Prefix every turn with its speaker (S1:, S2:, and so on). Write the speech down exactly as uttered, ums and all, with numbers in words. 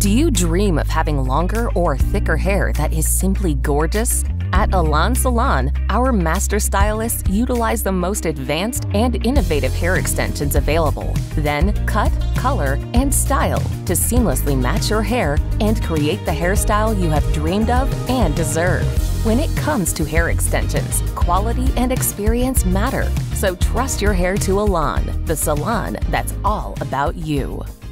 S1: Do you dream of having longer or thicker hair that is simply gorgeous? At Elon Salon, our master stylists utilize the most advanced and innovative hair extensions available, then cut, color, and style to seamlessly match your hair and create the hairstyle you have dreamed of and deserve. When it comes to hair extensions, quality and experience matter, so trust your hair to Elon, the salon that's all about you.